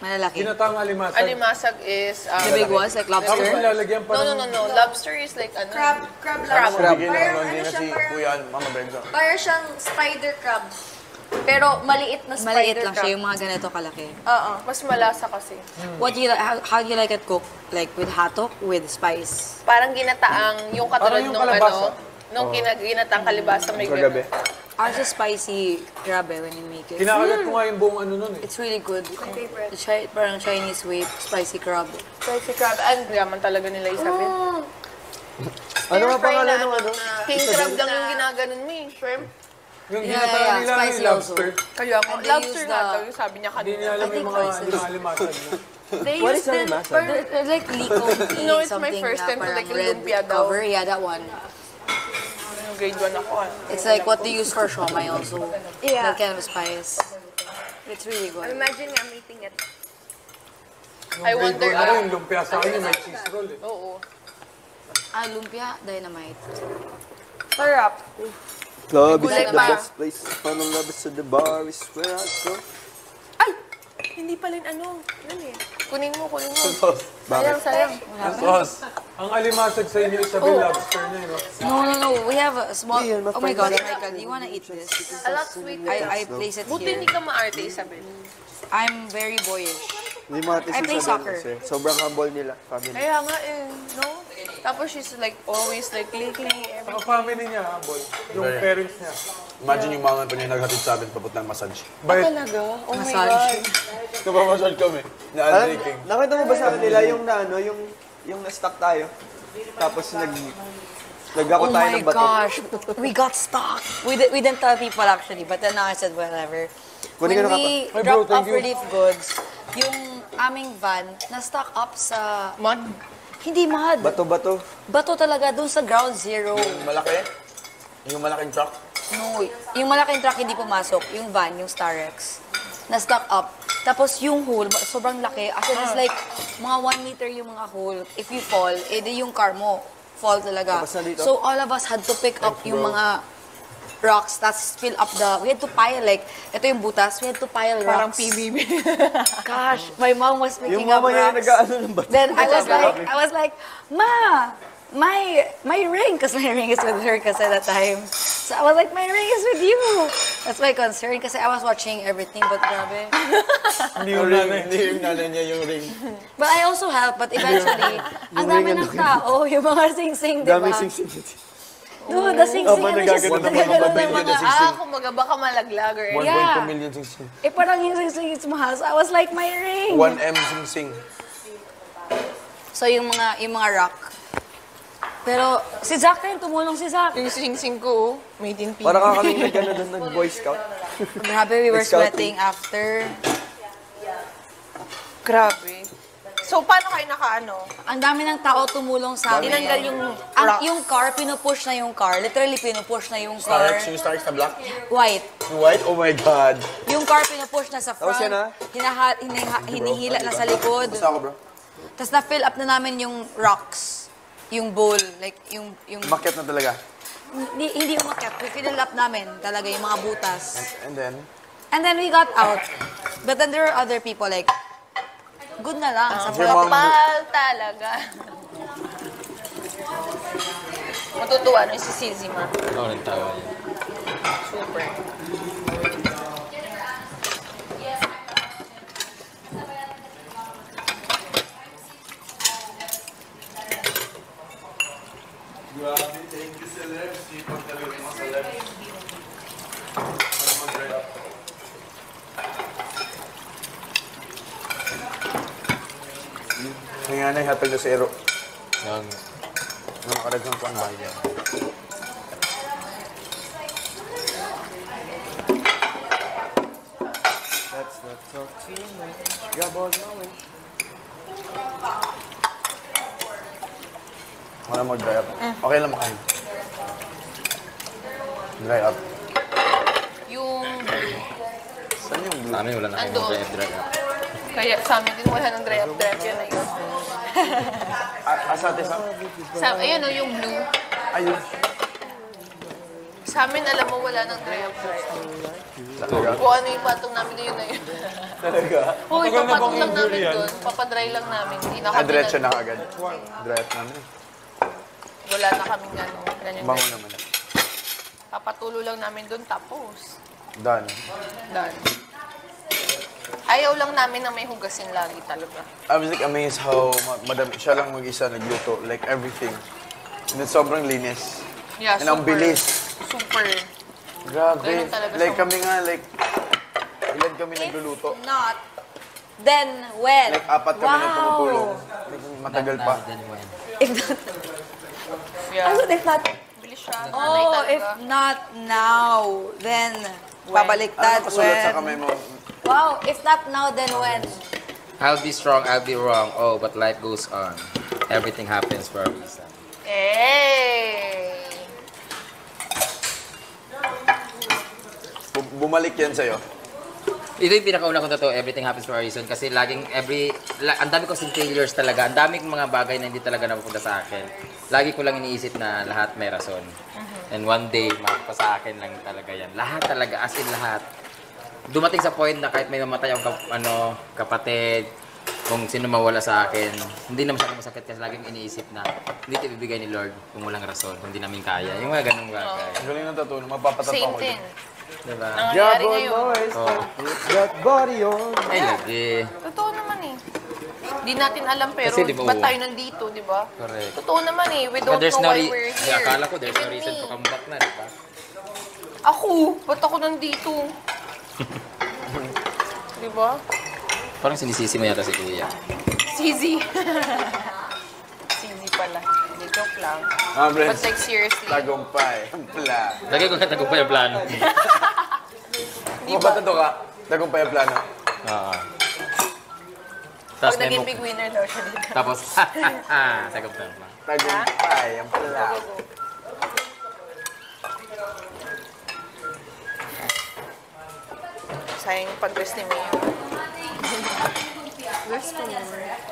Malalaki. Ginataang alimasag. Alimasag is... The big ones, like lobster? Tapos nilalagyan pa No. Lobster is like ano? Crab lobster. Parang ano siya, Kuya Mama Benzo. Parang siyang spider crab. Pero maliit na spider Maliit lang crab. siya, yung mga ganito kalaki. Oo. Mas malasa kasi. What do you like, how do you like it cooked? Like with hatok, with spice? Parang ginataang, yung katulad Parang yung nung kalabasa. nung ginataang kalibasa may Kagabi. Ours is spicy crab when you make it. Kinakagat ko nga yung buong ano nun eh. It's really good. My favorite. Parang Chinese way, spicy crab. spicy crab. And yaman talaga nila Isabel. Ano nga pangalan ng ano? King crab lang yung ginaganon mo eh. Shrimp. Yung Yeah, ginataang yeah, nila spicy yung lobster. Kaya And they lobster use nga the- daw yung sabi niya Hindi kanina. niya alam yung mga alimasag. They What use is alimasag? They're like liko. No, it's my something first na time to parang like red lumpia daw. cover. Yeah, that one. Yung grade 1 ako ah. It's like what they use for shawmai also. Yeah. That kind of spice. It's really good. Imagine I'm eating it. I wonder, Ako yung lumpia sa akin yung may cheese roll eh. Oo. Ah, lumpia, dynamite. Sarap. Club is Gulay the pa. best place. Fun and love is to the bar is where I go. Ay! Hindi pala yung ano. Ano eh? Kunin mo. Sayang, sayang. Sauce. Ang alimasag sa inyo, Isabel, lobster na yun. No. We have a small... Yeah, Oh my God, Michael, do you wanna eat this? A lot sweet. I place it Buti hindi here. ka maarte, Isabel. I'm very boyish. Hindi mga I play soccer. Sobrang humble nila, family. Kaya nga eh, no? Tapos she's like always like lately. Ang family niya, humble. Yung parents niya. Imagine yung mga pa niya naghatid sa amin papuntang massage. Bayad. Talaga? Oh my Massage. God. Napamassage kami. Na Alam, drinking. nakita mo ba sa kanila yung na ano, yung na-stuck tayo? Tapos nag-ako Oh tayo my ng bato. gosh, we got stuck. We didn't tell people actually, but then now I said whatever. Kunin When ka na we Ay, bro, dropped thank off you. relief goods, yung aming van na-stuck up sa... Mud? Hindi mud. Bato-bato. Bato talaga, dun sa ground zero. Yung malaki? Yung malaking truck? No, yung malaking truck hindi pumasok. Yung van, yung Starex. Na-stuck up. Tapos yung hole, sobrang laki. As in, it's like, mga 1 meter yung mga hole. If you fall, edi yung car mo, fall talaga. Tapos nandito? So all of us had to pick up yung mga rocks, that's fill up we had to pile, like, ito yung butas, we had to pile rocks. Parang PBB. Gosh, my mom was picking Yung up mama niya yung rocks. nag-ano ng bato. Then I was like, Ma, my ring, because my ring is with her kasi at that time. So I was like, my ring is with you. That's my concern kasi I was watching everything, but grabe. Hindi yung nanay. Hindi yung nanay niya yung ring. But I also helped, but eventually, ang dami ng tao, yung mga sing-sing, di ba? Dami sing-sing. Dude, the sing-sing, Oh, ano nagagano just, ng mga nagagano ng babae mga, na Kumaga baka malaglag or 1.2 Yeah. million sing-sing. parang yung sing-sing, it's mahal. So I was like, my ring. 1M sing-sing. So yung mga rock. Pero si Zach rin, tumulong si Zach. yung sing-sing ko, made in PBB. Parang kami nag-ano doon, nag-boy scout. Grabe, we were Scouting. sweating after. Grabe. So, paano kayo nakaano? Ang dami ng tao tumulong sa amin. Tinanggal yung Ang, yung car, pinupush na yung car. Literally, pinupush na yung car. Starks, yung Starks na black? White. Yung white? Oh my God. Yung car, pinupush na sa front. Tapos yan, Hinihila na sa likod. Basta ako, bro. Tapos na-fill up na namin yung rocks. Yung bowl. Like, yung Umakyat na talaga. hindi umakyat. Fill up namin talaga yung mga butas. And then? And then we got out. But then there were other people like, good na lang. Sa Kapal talaga. Matutuwa no si Sizima. Oo, nagtawa. Super. Grabe, thank you, celebs. Sipag talaga yung mga celebs. Ano mag-dry up? Nangyari, hatag na si Ero. Yan. Nakakadagang ko ang bahay niya. Let's not talk too much. Gabon naman. Wala mag-dry up. Okay lang makain. Dry up. Yung Saan yung blue? Sa amin wala na kayong Ando. dry up. Kaya sa amin din wala ng dry up yun na yun. Asate sa? Ayun o, yung blue. Ayun. Sa amin, alam mo, wala ng dry up. Kung ano yung patong namin na yun na yun. Talaga? Oo, Matagal na ipapatong bang lang namin injury yan? doon. Papadry lang namin. Hindi na Ah, kami diretso na- na agad. Diretso namin. Wala na kami ganyan. Bango naman. Papatulo lang namin doon tapos. Done. Done. Ayaw lang namin na may hugasin lagi talaga. I was like amazed how madami siya lang mag-isa nagluto. Like everything. And then sobrang linis. Yeah, And ang bilis. Super. Grabe. Ganun talaga Like siya. kami nga, like, ilan kami nagluluto? Not. Then when? Like, apat kami na tumutulong. Like, matagal pa. If not, Yeah. ano if not? Bilis siya. Nanay Oh, talaga. if not now, then babaliktad Ano kasulat sa when? kamay mo? Wow, if not now, then when? I'll be strong, I'll be wrong. Oh, but life goes on. Everything happens for a reason. Hey! Bumalik yan sa'yo. Ito yung pinakauna kong totoo, everything happens for a reason. Kasi laging ang dami ko kasing failures talaga. Ang dami kong mga bagay na hindi talaga napupunta sa akin. Lagi ko lang iniisip na lahat may rason. And one day, makapa sa akin lang talaga yan. Lahat talaga, as in lahat. Dumating sa point na kahit may mamatay ang kapatid, kung sino mawala sa akin, hindi naman siya masakit kasi laging iniisip na hindi ito ibibigay ni Lord kung walang rason, kung hindi namin kaya. Yung mga ganung bagay. Ang galing ng tattoo. Mapapatapa Same ko thing. yun. Diba? Nangyayari ngayon. Oh. That body on. Ay, lagi. Totoo naman eh. Di natin alam pero Kasi di ba, ba't oo. tayo nandito, di ba? Correct. Totoo naman eh. We don't There's know no why we're here. akala ko there's no Even reason me. to come back na, diba? Ako? Ba't ako nandito? Di ba? Parang sinisisi mo yata si Kuya. Sizi. Sizi pala. Hindi, joke lang. Ah, But friends. like seriously. Tagumpay. Pla. Lagay ko nga tagumpay ang plano. Di ba? Mabatato ka. Tagumpay ang plano. Oo. Pag Tapos may naging mo. big winner daw siya dito. Tapos, tagumpay pa. Tagumpay ang pla. Go, go. Sayang yung pag-dress ni Mia. Dress ko mo.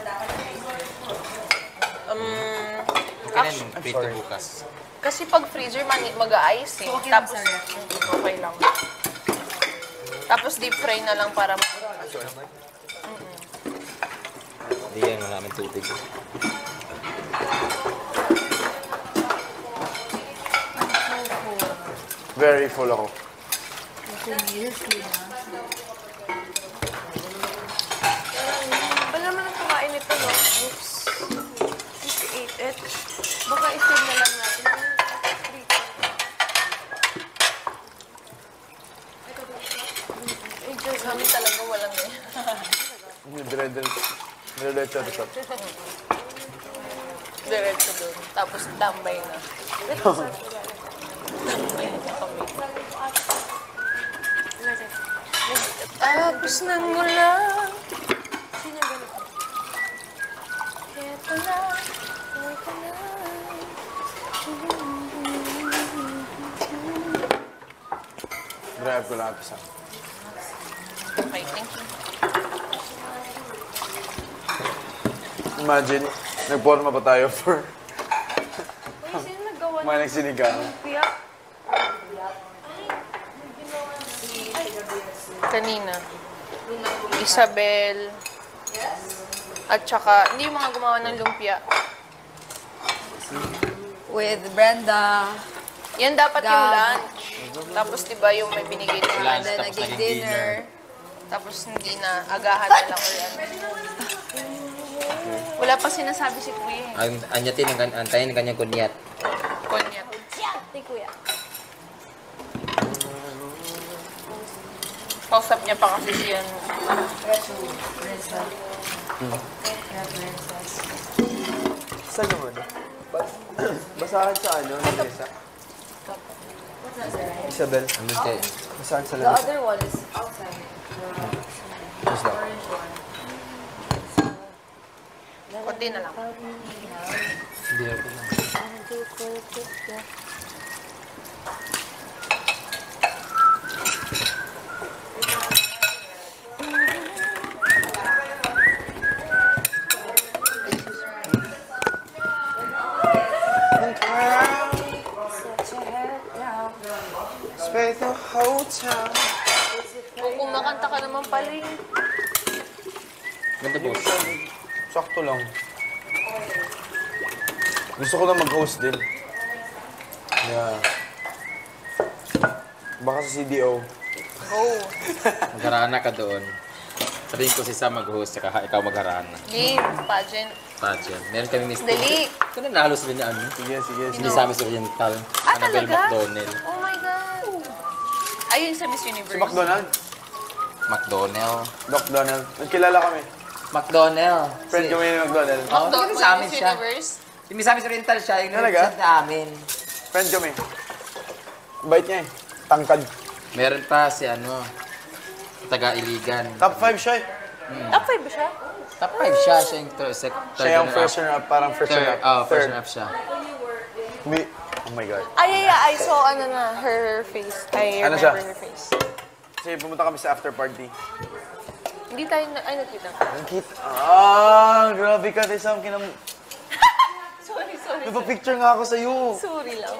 Okay na, prito bukas. Kasi pag freezer, mag-a-ice eh. Tapos, okay lang. Tapos deep fry na lang para Hindi yan, wala namin tubig. Very full ako. Alam mo na kumain ito, no? Oops. Just ate it. Baka i-save na lang natin. Eh, Diyos, kami talaga walang eh. Dire-diretso ito sa. Diretso doon. Tapos tambay na. Tambay na kami. Tapos nang mula. Ito na. Ito na. Drive ko lang ito sa. Okay, thank you. Imagine, nagporma pa tayo for Uy, sino nagawa mga nagsinigang. Kuya? Kanina. Isabel. At saka, hindi yung mga gumawa ng lumpia. With Brenda. Yan dapat yung Gab. lunch. Tapos, di ba, yung may binigay na And lunch. then Tapos naging naging dinner. Tapos, hindi na. Agahan na lang or ano. Wala pa sinasabi si Kuya eh. Anyatin ang antayin ng kanyang kunyat. Konyat. Ni Kuya. Kausap niya pa kasi siya. Saan yung ano? Basahan sa ano, Nilesa? Isabel. Andun kayo. Basahan sa The lamesa. other one is outside. What's that? Kunti na lang. Hindi ako lang. Space the hotel. kumakanta ka naman pala eh. Ganda boss. Sakto lang. Gusto ko lang mag-host din. Yeah. Baka sa CDO. Oh. Magharana ka doon. Sabihin ko si Sam mag-host, saka ikaw magharana. Game, pageant. Pageant. Meron kami Miss Dali. Kung nahalos rin niya ano? Sige, sige. Hindi sa amin sa Oriental. Annabelle talaga? McDonnell. Oh my God. Ayun sa Miss Universe. Si McDonald? McDonnell. Doc Donald. Nagkilala kami. McDonnell. Friend kami ni McDonald. Oo, McDonald sa amin Miss siya. Universe. Yung Miss Amis Oriental siya, yung Talaga? nag-present sa amin. Friend kami. Bait niya eh. Tangkad. Meron pa si ano, taga-Iligan. Top 5 siya eh. Top 5 ba siya? Top 5 siya, siya yung third Siya yung first runner-up, parang first Third, runner-up. first runner-up siya. Oh my God. Ay, I saw ano na, her face. I Ano remember siya? her face. Kasi pumunta kami sa after party. Hindi tayo, nagkita. Nakita. Ah, grabe ka. Tayo kinam... Sorry. Nagpa-picture nga ako sa'yo. Sorry lang.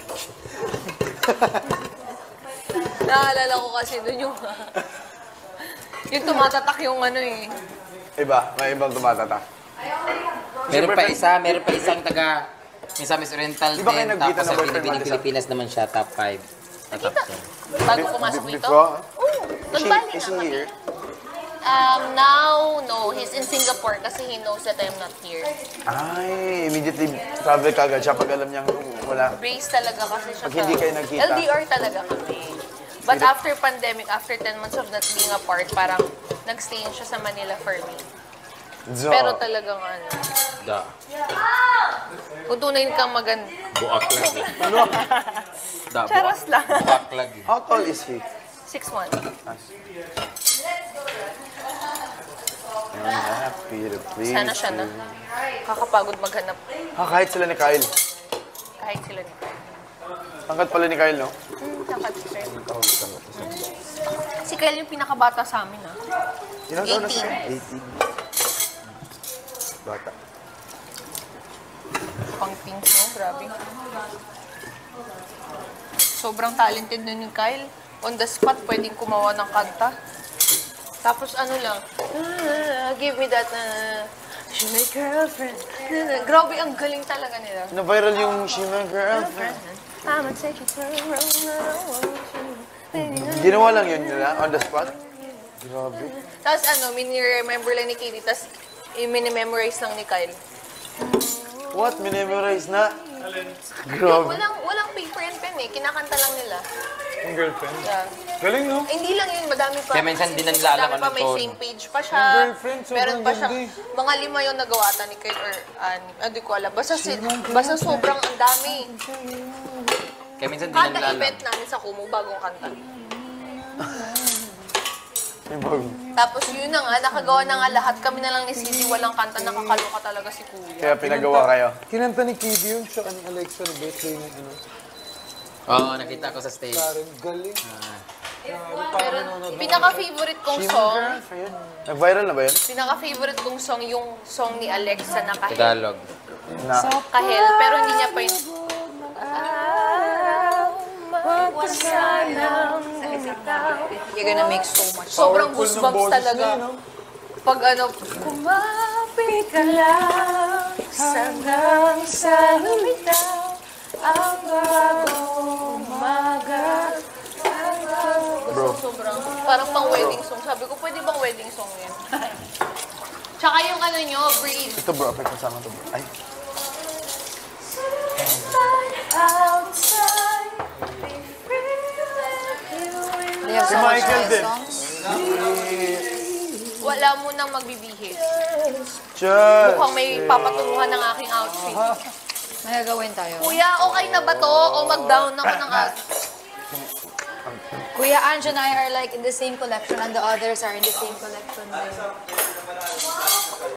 Naalala ko kasi doon yung... yung tumatatak yung ano eh. Iba, may ibang tumatata. Meron pa isang taga Miss Oriental Di ba kayo din, nagkita tapos ng sa boyfriend mo, Pilipinas naman siya, top 5. Top 10. Bago pumasok dito. Before? Oo. Nagbalik Is na he kami. here? Now, no. He's in Singapore kasi he knows that I'm not here. Ay, immediately travel ka agad siya pag alam niyang wala. Race talaga kasi siya Pag hindi kayo nagkita. LDR talaga kami. But after pandemic, after 10 months of not being apart, parang nag-stay siya sa Manila for me. So, Pero talagang ano, Da. kung tunay kang maganda. Buaklag. Da, Charos lang. buaklag. how tall is he? 6'1". I'm happy to please Sana siya na. Kakapagod maghanap. Kahit sila ni Kyle. Kahit sila ni Kyle. Tangkad pala ni Kyle, no? Tangkad si Kyle. Si Kyle yung pinakabata sa amin, ah. Ilang taon na siya? 18. 18. Bata. Pang pink, no? Grabe. Sobrang talented nun yung Kyle. On the spot, pwedeng kumawa ng kanta. Tapos ano lang, give me that, she's my girlfriend. Grabe, ang galing talaga nila. Na-viral yung She My Girlfriend. I'ma take you for a road, I don't want you. Ginawa lang yun nila, on the spot. Grabe. Tapos ano, mini-remember lang ni Katie, tapos mini-memorize lang ni Kyle. What? Minemorize na? Yung Grabe. walang paper and pen eh, kinakanta lang nila. Yung girlfriend. Yeah. Galing, no? Hindi lang yun, madami pa. Kaya minsan Kasi di na nila alam madami pa, anong may tono. same page pa siya. Yung girlfriend, sobrang Meron pa siyang, ganda mga 5 yung nagawa ata ni Kyle or hindi ko alam. Basta sobrang ang dami. Kaya minsan di na Kada nila alam. event namin sa Kumu, bagong kanta. Yung bago. Tapos yun na nga, nakagawa na nga lahat. Kami na lang ni Sisi, walang kanta, nakakaloka talaga si Kuya. Kaya pinagawa kayo. Kinanta ni Kid yun, siya ni Alexa na birthday ng ano. Oo, nakita ko sa stage. Karen, galing. Pero pinaka-favorite kong song, Nag-viral na ba yun? pinaka-favorite kong song, yung song ni Alexa na kahel. Tagalog. Na. Kahel, pero hindi niya pa yun. You're gonna make so much. Sobrang Powerful ng goosebumps boses talaga. niya, no? Pag ano, kumapit ka lang hanggang sa lumitaw ang bagong umaga. Bro. Sobrang, parang pang wedding song. Sabi ko, pwede bang wedding song yun? Tsaka yung ano nyo, Breathe. Ito bro, apek kasama to bro. Ay. Outside, be free, They have so Si much Michael nice din. songs. wala mo nang magbibihis. Chas! Mukhang may papatunguhan ng aking outfit. May gagawin tayo. Kuya, okay na ba to? O mag-down ako ng outfit? Kuya Ange and I are like in the same collection and the others are in the same collection.